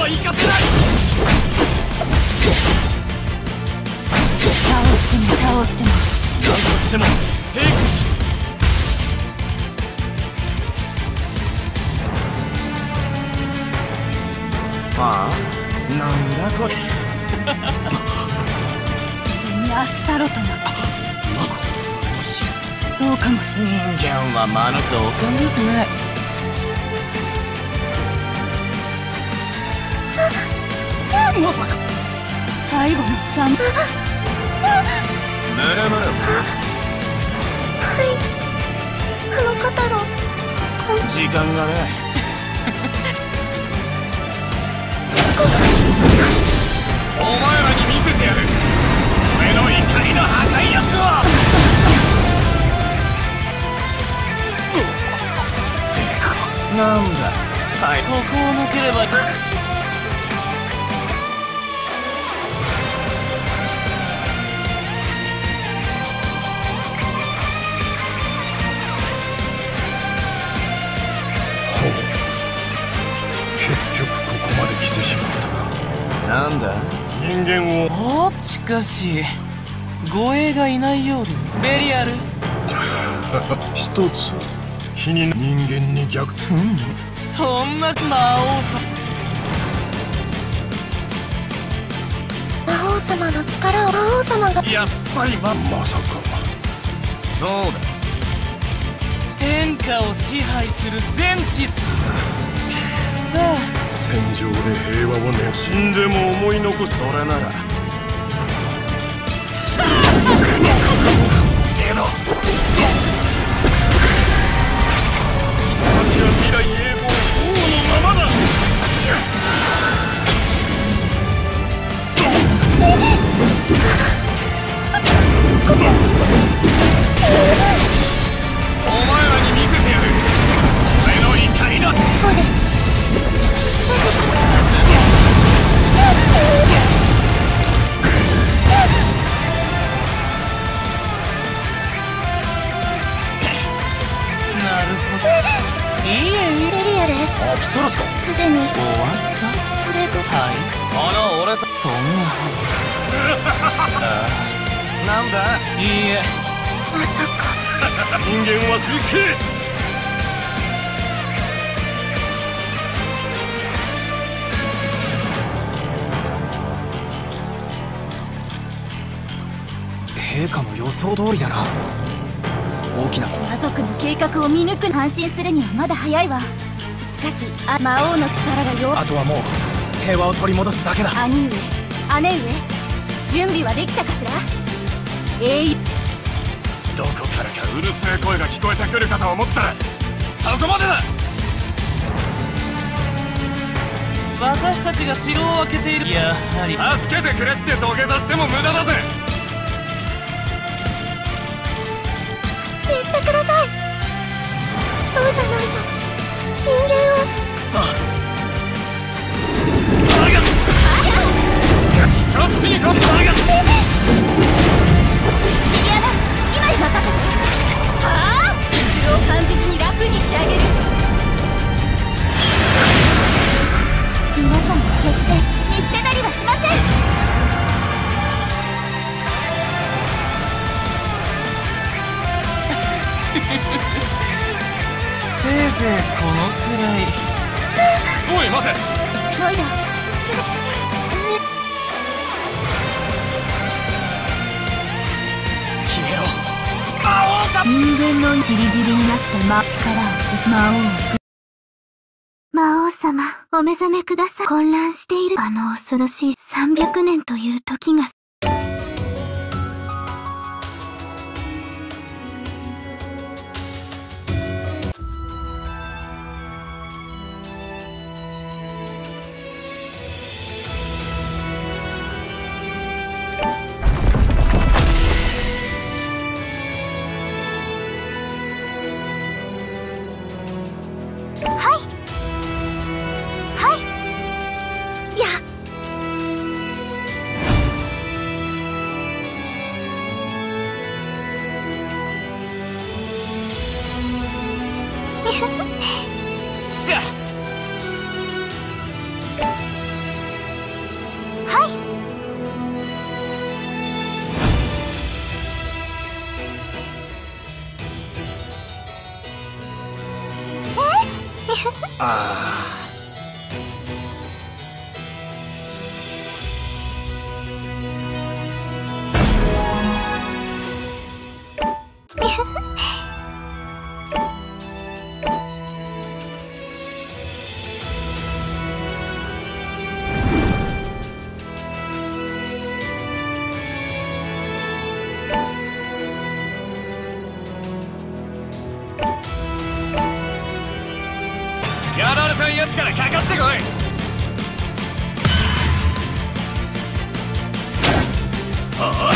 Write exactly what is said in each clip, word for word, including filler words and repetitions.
は行かせない。 倒しても倒しても何としても平気。ああ、なんだこれ。 それにアスタロとな。 マコ、もしそうかもしれ人間は間の同感ですね。まさか最後の三。 ムルムル。 はい、あの方の時間がね。お前らに見せてやる俺の怒りの破壊力を。なんだ、はい、ここを抜ければいい。 ほう、結局ここまで来てしまったか。 なんだ、 人間を。 お、しかし護衛がいないようです。ベリアル。 一つ気になる。人間に逆。 うん、そんな魔王さ魔王様の力を魔王様が。 やっぱりままさか。 そうだ、天下を支配する全知。さあ、 戦場で平和をね、死んでも思い残す。 それならけど私は未来永劫王のままだ。 お前らに見せてやる俺の怒りの。 そうです。 なるほど。いいえ、 ベリアル、 アプソロスか。 すでに終わった。 それと。 はい、あの俺さ、そんなはず。ああ、なんだ。いいえ、 まさか。 人間は行け。 陛下の予想通りだな。大きな魔族の計画を見抜く。安心するにはまだ早いわ。しかしあ魔王の力が弱。 あとはもう平和を取り戻すだけだ。 兄上、姉上、準備はできたかしら。英雄。 どこからかうるせえ声が聞こえてくるかと思ったらそこまでだ。 私たちが城を開けている。やはり助けてくれって土下座しても無駄だぜ。 知ってください。そうじゃないと人間を。 クソ。 こっちにこっち。 嫌だ、今に任せて。はあ、後ろを感じずに楽にしてあげる。皆さんは決して見捨てたりはしません。 せいぜいこのくらい。 おい待て。 ノイダ、 消えろ。 人間のじりじりになった魔力を魔王。魔王様、お目覚めください。混乱しているあの恐ろしいさんびゃくねんという時が。 ああ。やられたやつからかかってこい。ああ、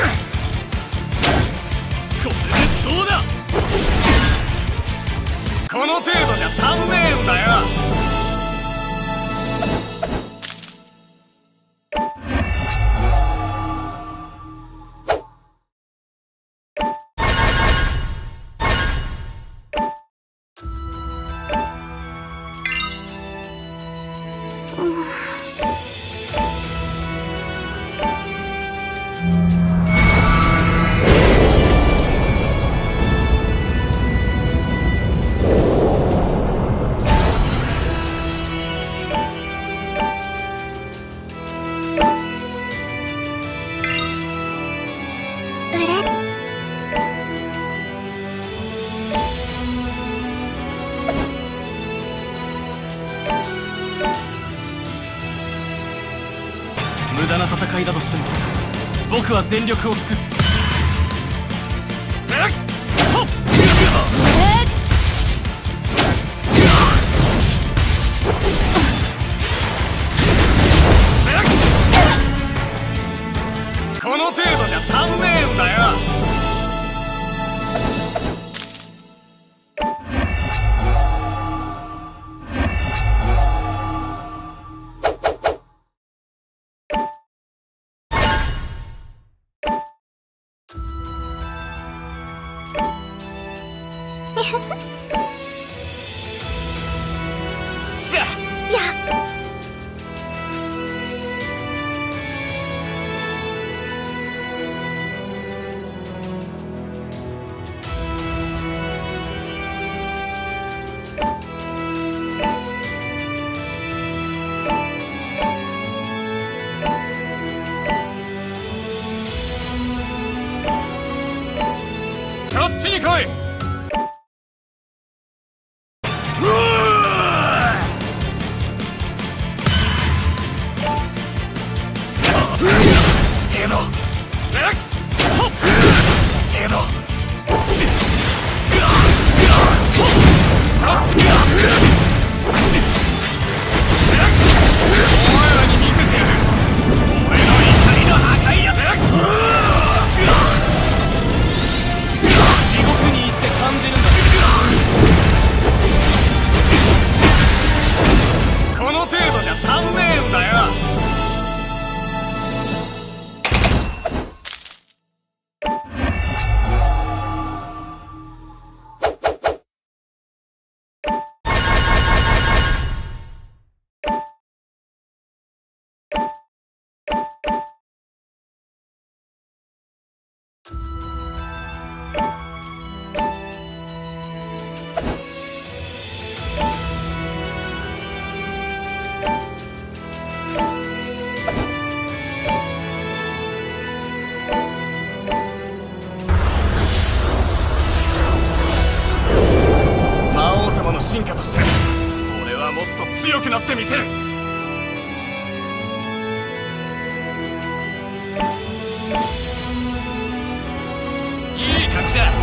これでどうだ。この程度じゃ足んねえんだよ。無駄な戦いだとしても僕は全力を尽くす。この程度じゃ足んねえんだよ。しゃやこっちに来い。進化として俺はもっと強くなってみせる。いい感じだ。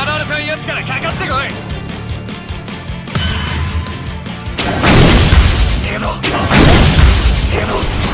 られたやつからかかってこい。 けどけど